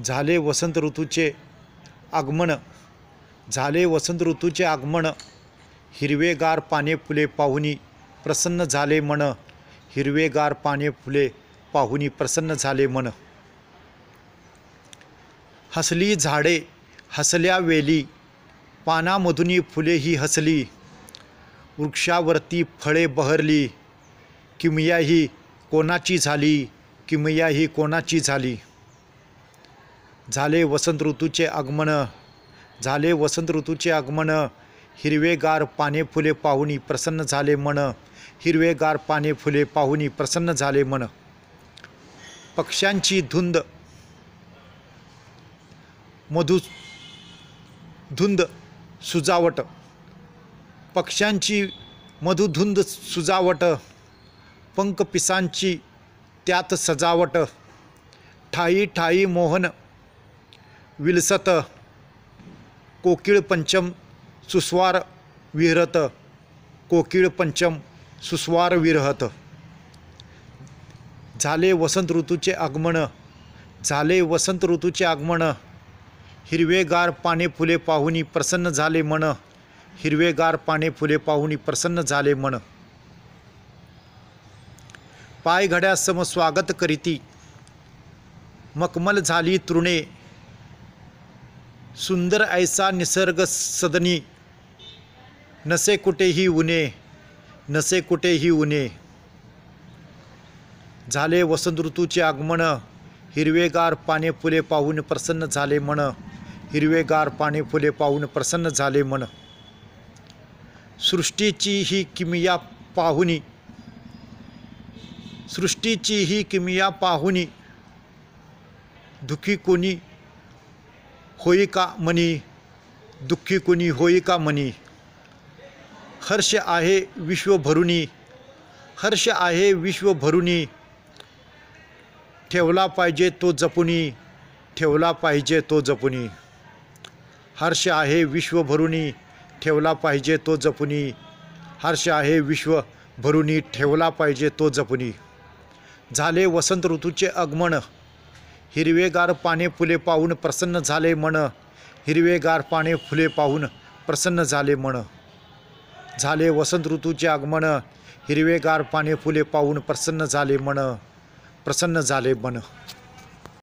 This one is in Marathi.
झाले वसंत ऋतूचे आगमन, झाले वसंत ऋतूचे आगमन, हिरवेगार पाने फुले पाहुनी प्रसन्न झाले मन, हिरवेगार पाने फुले पाहुनी प्रसन्न झाले मन. हसली झाडे हसल्या वेली, पानामधुनी फुले ही हसली, वृक्षावरती फळे बहरली, किमया ही कोणाची झाली, किमया ही कोणाची झाली. झाले वसंत ऋतूचे आगमन, झाले वसंत ऋतूचे आगमन, हिरवेगार पाने फुले पाहुनी प्रसन्न झाले मन, हिरवेगार पाने फुले पाहुनी प्रसन्न झाले मन. पक्ष्यांची धुंद मधुधुंद सुजावट, पक्ष्यांची मधुधुंद सुजावट, पंख पिसांची त्यात सजावट, ठाई ठाई मोहन विलसत, कोकिळ पंचम सुस्वार विहरत, कोकिळ पंचम सुस्वार विरहत. झाले वसंत ऋतूचे आगमन, झाले वसंत ऋतूचे आगमन, हिरवेगार पाने फुले पाहुनी प्रसन्न झाले मन, हिरवेगार पाने फुले पाहुनी प्रसन्न झाले मन. पायघड्या सम स्वागत करीती, मखमल झाली तृणे, सुंदर ऐसा निसर्ग सदनी, नसे कुठेही उने, नसे कुठेही उने. झाले वसंत ऋतूचे आगमन, हिरवेगार पाने फुले पाहून प्रसन्न झाले मन, हिरवेगार पाने फुले पाहून प्रसन्न झाले मन. सृष्टीची ही किमया पाहुनी, सृष्टीची ही किमया पाहुनी, दुःखी कोणी होई का मनी, दुःखी कोणी होई का मनी. हर्ष आहे विश्व भरुनी, हर्ष आहे विश्व भरुनी, ठेवला पाहिजे तो जपुनी, ठेवला पाहिजे तो जपुनी. हर्ष आहे विश्व भरुनी, ठेवला पाहिजे तो जपुनी, हर्ष आहे विश्व भरुनी, ठेवला पाहिजे तो जपुनी. झाले वसंत ऋतूचे आगमन, हिरवेगार पाने फुले पाहून प्रसन्न झाले मन, हिरवेगार पाने फुले पाहून प्रसन्न झाले मन. झाले वसंत ऋतूचे आगमन, हिरवेगार पाने फुले पाहून प्रसन्न झाले मन, प्रसन्न झाले मन.